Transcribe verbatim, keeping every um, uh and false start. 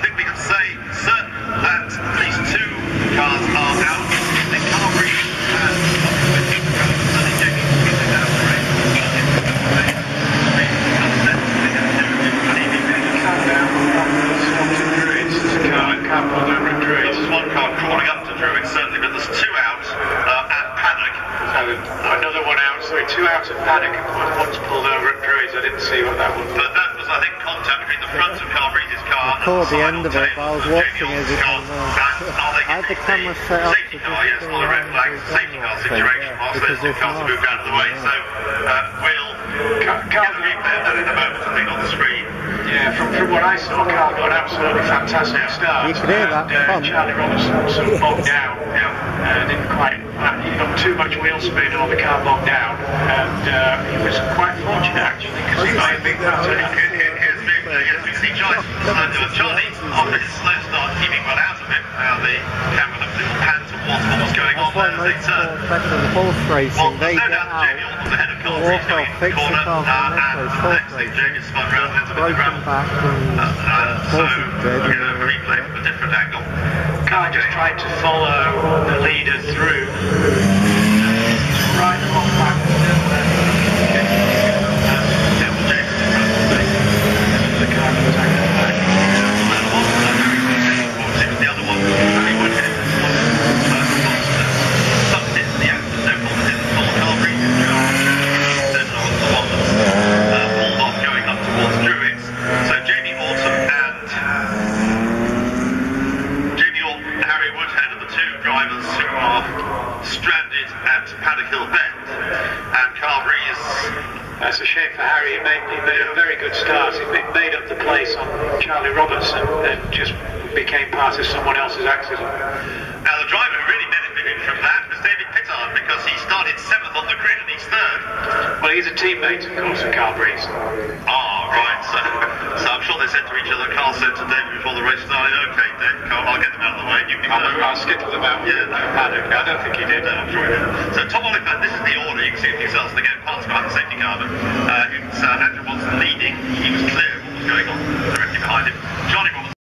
think we can say certain that at least two cars are out. The car Breeze and certainly Jamie Orton out of the race. Can't pull over at Druids. There's one car crawling up to Druids, certainly, but there's two out uh, at Paddock. So another one out, sorry, two out at Paddock, and one's pulled over at Druids. I didn't see what that was. But that was, I think, contact between the front of Carl Breeze's car I caught the end of it, but I was watching as it was. I had the camera set up safety car, yes, on the red flag, safety car situation, whilst those two cars have moved out of the way. So uh, we'll get a replay of that in a moment, I think, on the screen. Yeah, from, from what I saw, Carl got an absolutely fantastic start. You could hear that and, uh, Charlie Robertson sort of bogged down. Yeah. Uh, didn't quite, uh, he got too much wheel spin or the car bogged down, and uh, he was quite fortunate actually, because he made a big pattern. Here's the, uh, yes, we see Charlie, uh, Charlie, after his slow start, keeping well out of it. Uh, the camera had a little pan towards what was going on That's why there as they most turn. effective in horse racing, Well, they no get doubt out, Jamie Orton's ahead of Carl walk Breeze going off, into fix the the corner, car uh, from this and place, the horse next thing racing. Jamie spun round into the Broken ground. back and Uh, uh, so, horses dead. we're going to have a replay from a different angle. Car just tried to follow the leader through. Right along back. The car was actually back. The other one, Harry Wood hit this one. Sucked it, the actor, no fault it didn't fall. Carl Breeze's car. Then on the one that's uh, pulled off going up towards Druids. So Jamie Orton and Jamie Orton and Harry Woodhead are the two drivers who are stranded at Paddock Hill Bend. And Carl Breeze. That's a shame for Harry. He made, he made a very good start. He made up the place on Charlie Robertson and just became part of someone else's accident. Now the driver who really benefited from that was David Pittard, because he started seventh on the grid and he's third. Well, he's a teammate, of course, of Carl Breeze. Ah, right. So, so I'm sure they said to each other, Carl said to David before the race started, okay, Dave, Carl, I'll get them out of the way. You can I'll, go. I'll skittle them out. Yeah, no, Paddock. I don't think he did. No, I'm sure he did. So Tom Oliphant, this is the order. You can see it for yourselves. And again, parts behind the safety car. But uh, it's uh, Andrew Watson leading. He was clear of what was going on directly behind him. Johnny Robertson